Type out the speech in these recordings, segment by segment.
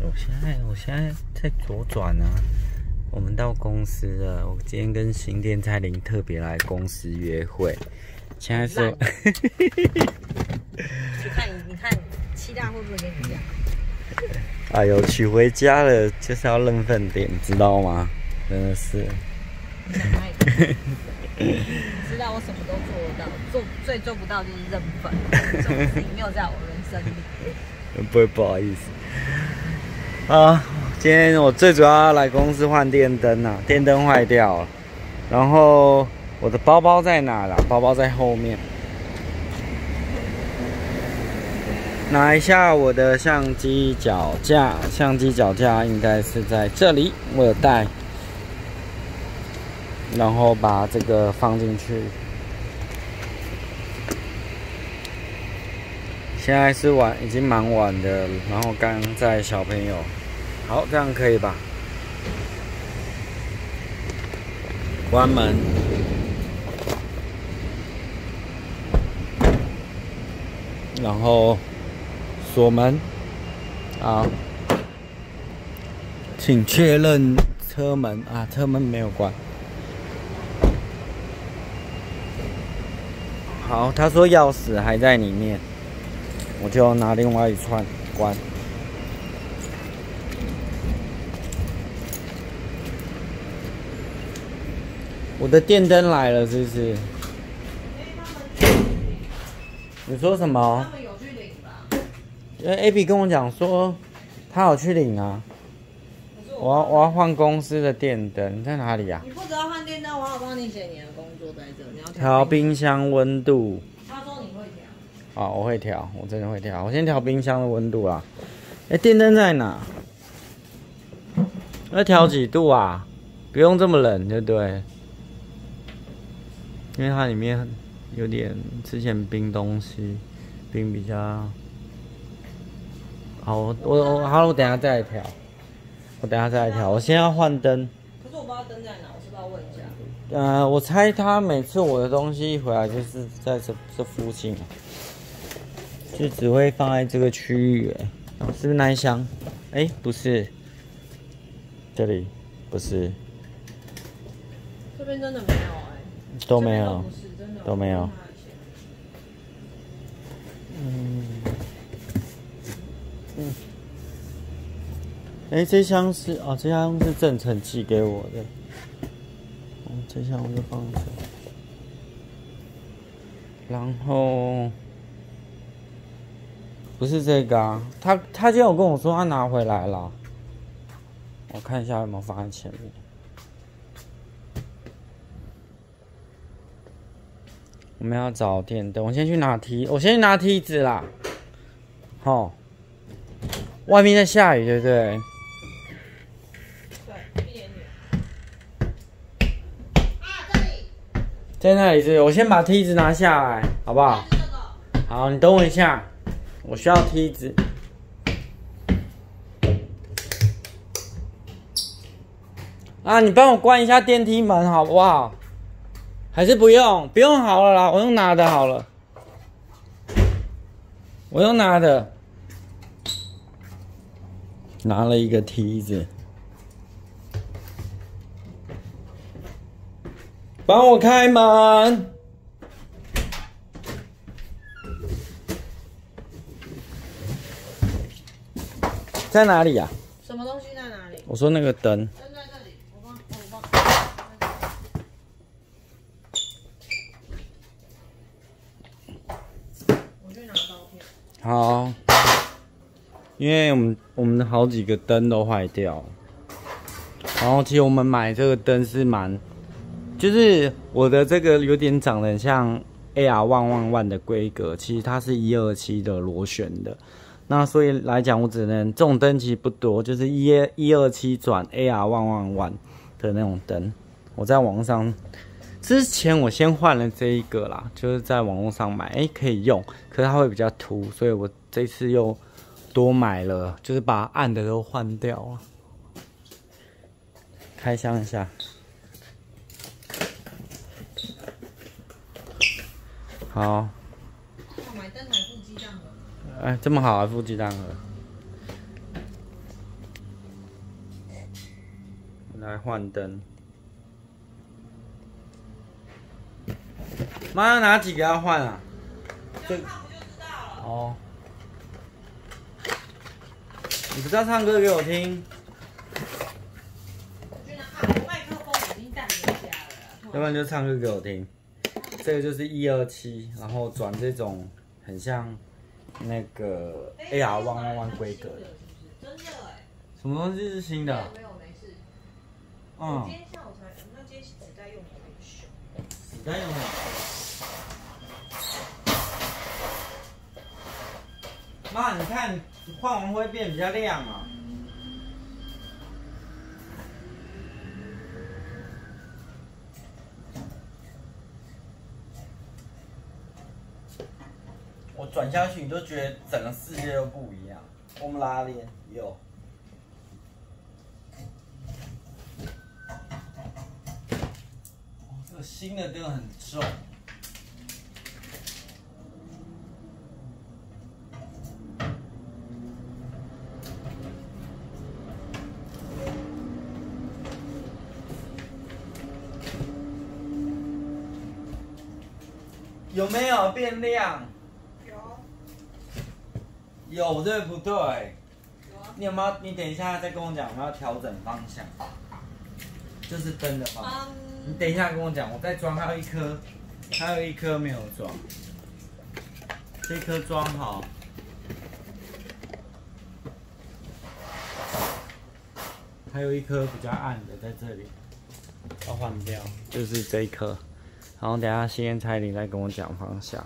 我现在在左转啊，我们到公司了。我今天跟新店蔡琳特别来公司约会。现在是， 你看七大会不会跟你一样？ 哎呦，娶回家了就是要认份点，知道吗？真的是。 知道我什么都做得到，最做不到就是认份，这种事情没有在我人生里。 不好意思啊，今天我最主要要来公司换电灯啊，电灯坏掉了。然后我的包包在哪啦？包包在后面。拿一下我的相机脚架，相机脚架应该是在这里，我有带。然后把这个放进去。现在是已经蛮晚的，然后刚载小朋友。好，这样可以吧？关门。然后锁门。好，请确认车门啊，车门没有关。好，他说钥匙还在里面，我就拿另外一串关。我的电灯来了，是不是？你说什么？ 他们有去领吧 ？Abby 跟我讲说，他有去领啊。我要换公司的电灯，在哪里啊？ 你不只要换电灯，我还有帮你写你的工作在这。你要调冰箱温度。 他说你会调。 哦，我会调，我真的会调。我先调冰箱的温度啦。电灯在哪？要调几度啊？不用这么冷，对不对？因为它里面有点之前冰东西，冰比较好。好，我等一下再来调。我先要换灯。 可是我不知道灯在哪，我是不是要问一下？ 我猜他每次我的东西一回来就是在这附近，就只会放在这个区域。是不是那一箱？不是，这里不是。 这边真的没有都没有， 都没有。这箱是这箱是郑成寄给我的。这箱我就放这。然后不是这个啊，他今天有跟我说他拿回来了。我看一下有没有放在前面。我们要找电灯，我先去拿梯子啦。好，外面在下雨，对不对？ 对，一点点。这里。 在那里我先把梯子拿下来，好不好？好，你等我一下，我需要梯子。你帮我关一下电梯门，好不好？还是不用？不用好了啦，我用拿的好了。我用拿的，拿了一个梯子，帮我开门。在哪里呀？ 什么东西在哪里？ 我说那个灯。 灯在这里，我帮。我去拿刀片。 好，因为我们好几个灯都坏掉，然后其实我们买这个灯是就是我的这个有点长得很像 AR111的规格，其实它是127的螺旋的，那所以来讲我只能这种灯其实不多，就是127转 AR111的那种灯。我在网上之前我先换了这一个啦，就是在网络上买，可以用，可是它会比较凸，所以我这次又多买了，就是把暗的都换掉了。开箱一下，好。 买灯还附鸡蛋盒。 这么好啊，附鸡蛋盒。 来换灯。妈，哪几个要换啊？ 这样看不就知道了？ 哦。你不是要唱歌给我听？ 我觉得啊，麦克风已经带回家了。 要不然就唱歌给我听。这个就是127，然后转这种很像那个 AR111规格的。 真的哎。 什么东西是新的？ 没有，没事。 嗯。 今天下午才，那今天纸袋用的有点凶。 纸袋用的。妈，你看换完会变比较亮啊。我转下去，你就觉得整个世界都不一样。我们拉链有。这个新的灯很重。有没有变亮？有对不对？有啊。你有没有？你等一下再跟我讲，我们要调整方向。就是灯的方向。你等一下跟我讲，我再装，还有一颗，还有一颗没有装。这颗装好。还有一颗比较暗的在这里，要换掉，就是这一颗。然后等一下新烟彩铃再跟我讲方向。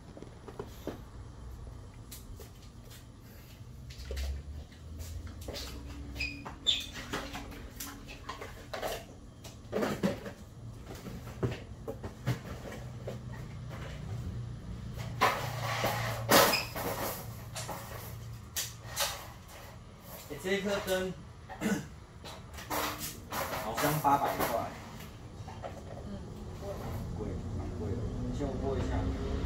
这一颗灯好像800块。贵，蛮贵的。你先我拨一下。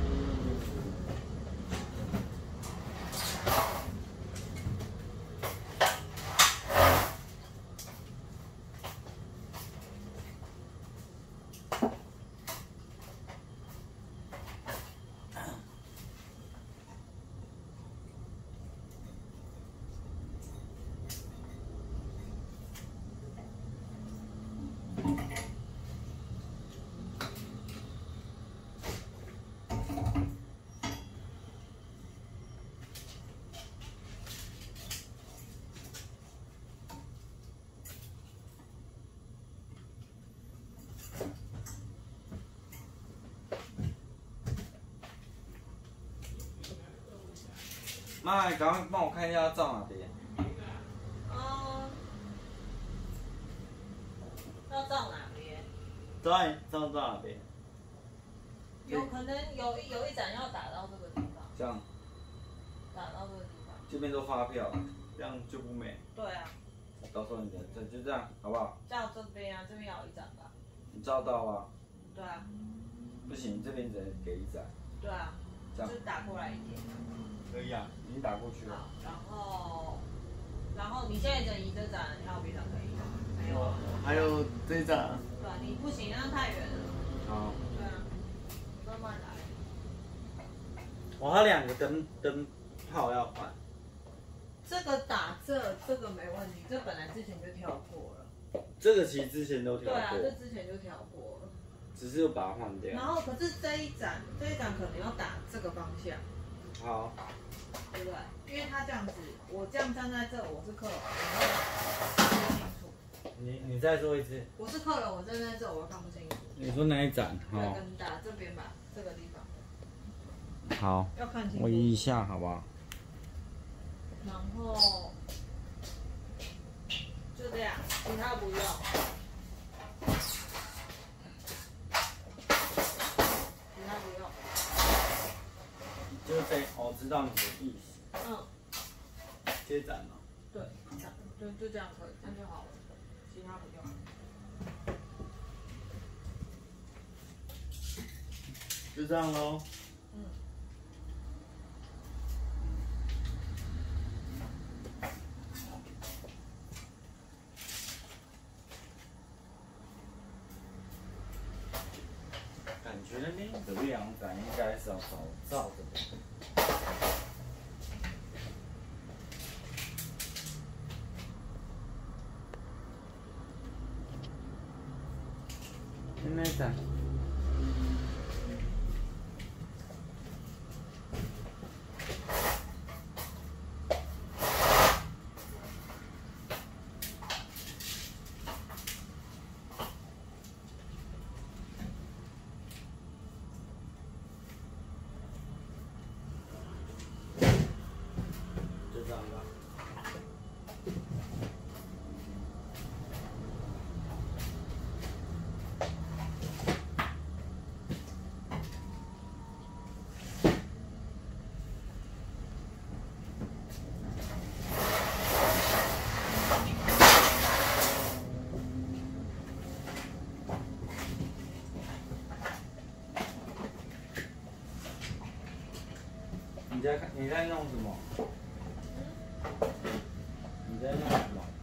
妈，赶快帮我看一下要照哪边。 要照哪边？ 照哪边？ 有可能有一盏要打到这个地方。 这样。 打到这个地方。 这边都发票，这样就不美。 对啊。 到时候你的就这样，好不好？ 照这边啊，这边要有一盏吧。 你照到啊？ 对啊。 不行，这边只能给一盏。 对啊。 这样。 就是打过来一点。 可以啊，已经打过去了。 好，然后你现在只移这盏，还有别盏可以吗？没有。 还有这一盏。 对啊，你不行，那太远了。 好。 对啊，你慢慢来。 我还有2个灯泡要换。 这个打这个没问题，这本来之前就调过了。 这个其实之前都调过。 对啊，这之前就调过了。 只是又把它换掉。 然后可是这一盏可能要打这个方向。 好。 对不对？因为他这样子，我这样站在这，我是客人，我看不清楚。 你再说一次。 我是客人，我站在这，我看不清楚。 你说哪一盏？ 这跟打这边吧，这个地方。 好。 要看清楚。 我移一下，好不好？ 然后就这样，其他不用。其他不用。 就是这，我知道你的意思。接盏嘛。 对，就这样可以，这样就好了，其他不用。 就这样咯。 你的阳伞应该是要照的。现在在。你在弄什么？你在弄什么？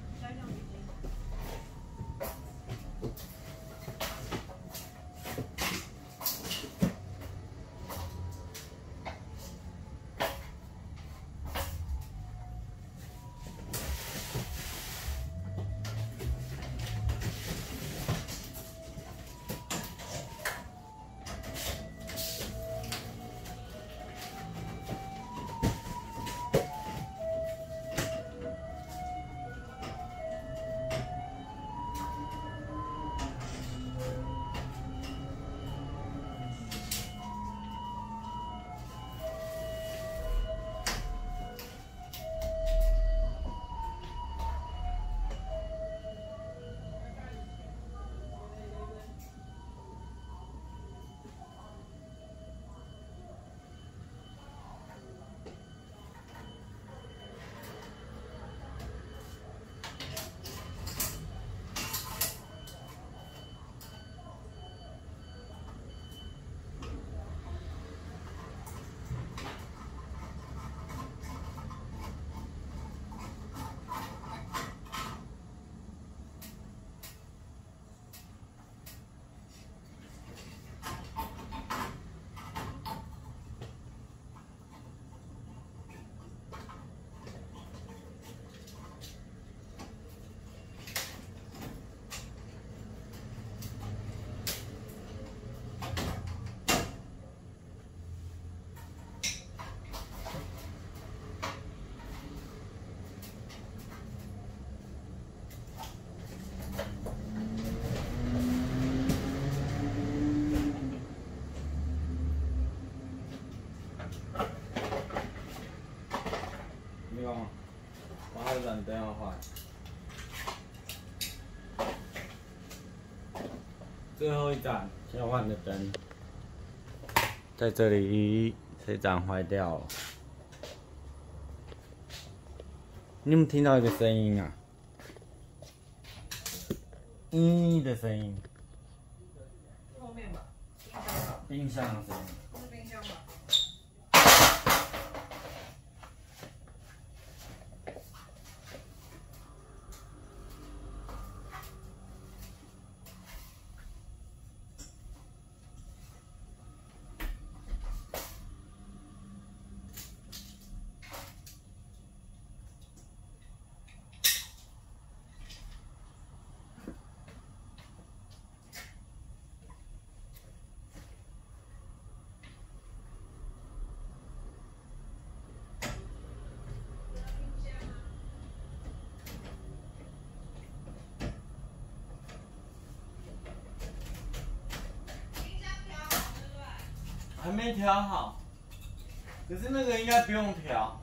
我还有盏灯要换，最后一盏要换的灯，在这里这盏坏掉了。你有没有听到一个声音啊？的声音。 后面吧， 冰箱的声音。 是冰箱吧？ 还没调好，可是那个应该不用调。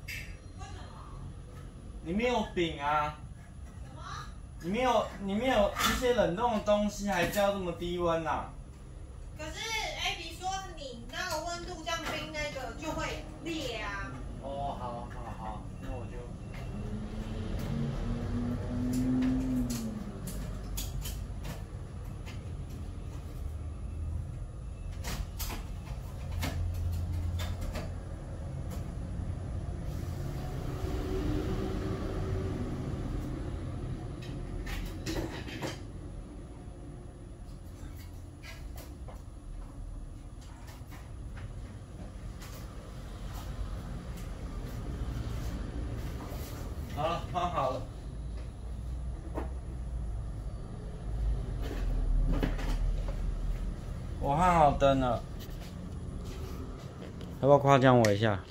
里面有饼啊。什么？里面有一些冷冻的东西，还是要这么低温啊？ 可是 Abby 说你那个温度这样冰那个就会裂啊。 哦，好，那我就。 好了。我换好灯了，要不要夸奖我一下？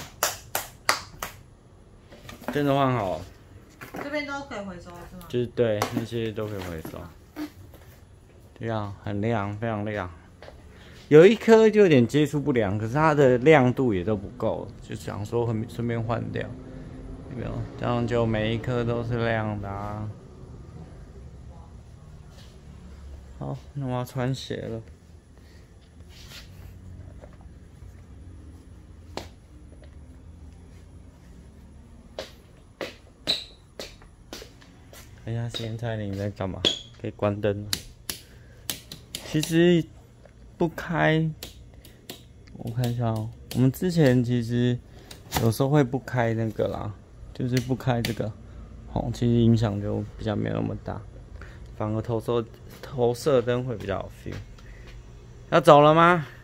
真的换好了。 这边都可以回收是吗？ 就是对，那些都可以回收。亮，很亮，非常亮。有一颗就有点接触不良，可是它的亮度也都不够，就想说顺便换掉，有没有？这样就每一颗都是亮的啊。好，那我要穿鞋了。看一下现在你在干嘛？可以关灯了。其实不开，我看一下哦。我们之前其实有时候会不开那个啦，就是不开这个，其实影响就比较没有那么大，反而投射灯会比较有 feel。要走了吗？